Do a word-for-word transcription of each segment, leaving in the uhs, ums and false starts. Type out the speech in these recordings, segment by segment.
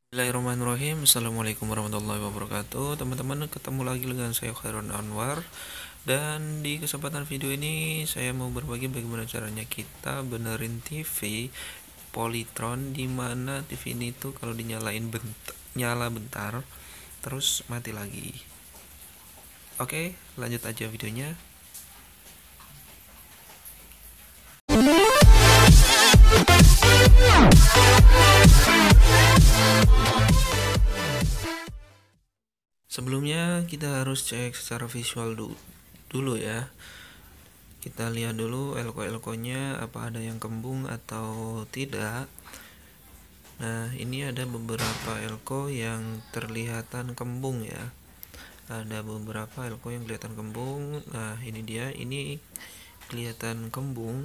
Bismillahirrahmanirrahim. Assalamualaikum warahmatullahi wabarakatuh. Teman-teman, ketemu lagi dengan saya Khairun Anwar. Dan di kesempatan video ini saya mau berbagi bagaimana caranya kita benerin T V Polytron, dimana T V ini tuh kalau dinyalain bentar, nyala bentar terus mati lagi. Oke, lanjut aja videonya. Sebelumnya kita harus cek secara visual dulu, dulu ya. Kita lihat dulu elko-elkonya apa ada yang kembung atau tidak. Nah, ini ada beberapa elko yang terlihatan kembung ya. Ada beberapa elko yang kelihatan kembung. Nah, ini dia, ini kelihatan kembung.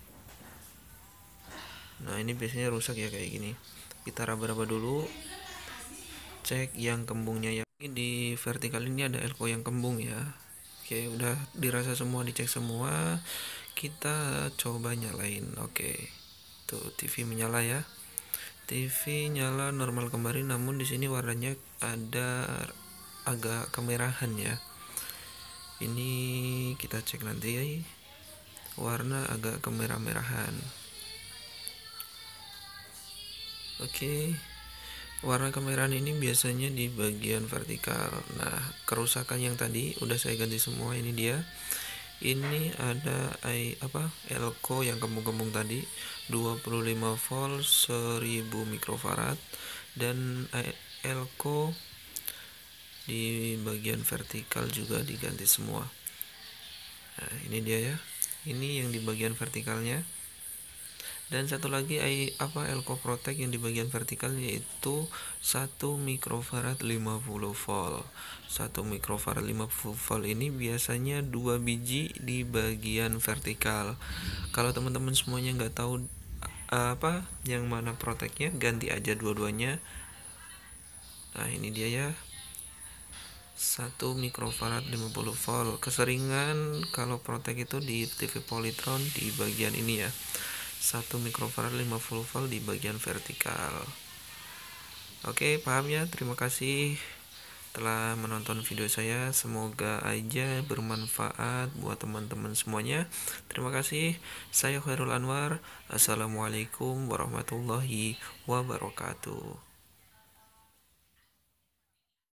Nah, ini biasanya rusak ya kayak gini. Kita raba-raba dulu. Cek yang kembungnya ya. Di vertikal ini ada elko yang kembung ya. Oke, udah dirasa semua, dicek semua. Kita coba nyalain. Oke. Tuh, T V menyala ya. T V nyala normal kembali, namun di sini warnanya ada agak kemerahan ya. Ini kita cek nanti. Warna agak kemerah-merahan. Oke. Warna kemerahan ini biasanya di bagian vertikal. Nah, kerusakan yang tadi udah saya ganti semua. Ini dia. Ini ada I, apa elko yang kembung-kembung tadi, dua puluh lima volt seribu mikrofarad, dan elko di bagian vertikal juga diganti semua. Nah, ini dia ya. Ini yang di bagian vertikalnya. Dan satu lagi apa elko protect yang di bagian vertikal, yaitu satu mikrofarad lima puluh volt. satu mikrofarad lima puluh volt ini biasanya dua biji di bagian vertikal. Kalau teman-teman semuanya nggak tahu apa yang mana protectnya, ganti aja dua-duanya. Nah, ini dia ya, satu mikrofarad lima puluh volt. Keseringan kalau protect itu di T V Polytron di bagian ini ya, satu mikrofarad lima puluh volt di bagian vertikal. Oke, paham ya? Terima kasih telah menonton video saya. Semoga aja bermanfaat buat teman-teman semuanya. Terima kasih. Saya Khairul Anwar. Assalamualaikum warahmatullahi wabarakatuh.